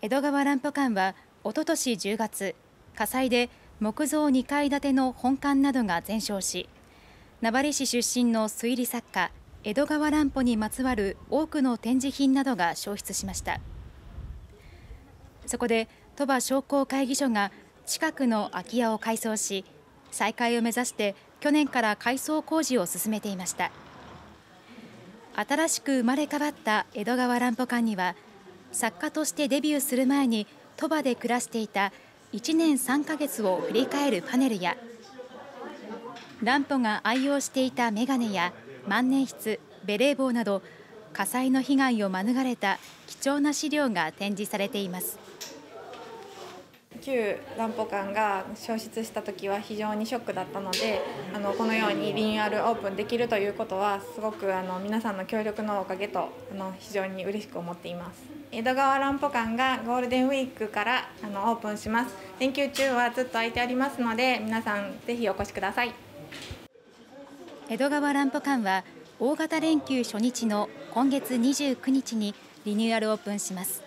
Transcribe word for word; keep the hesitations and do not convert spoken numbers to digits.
江戸川乱歩館はおととしじゅうがつ、火災で木造にかい建ての本館などが全焼し、名張市出身の推理作家江戸川乱歩にまつわる多くの展示品などが焼失しました。そこで鳥羽商工会議所が近くの空き家を改装し、再開を目指して去年から改装工事を進めていました。新しく生まれ変わった江戸川乱歩館には、作家としてデビューする前に鳥羽で暮らしていたいちねんさんかげつを振り返るパネルや、乱歩が愛用していた眼鏡や万年筆、ベレー帽など火災の被害を免れた貴重な資料が展示されています。 旧乱歩館が焼失した時は非常にショックだったので、あのこのようにリニューアルオープンできるということはすごくあの皆さんの協力のおかげとあの非常に嬉しく思っています。江戸川乱歩館がゴールデンウィークからあのオープンします。連休中はずっと空いてありますので、皆さんぜひお越しください。 江戸川乱歩館は大型連休初日の今月にじゅうくにちにリニューアルオープンします。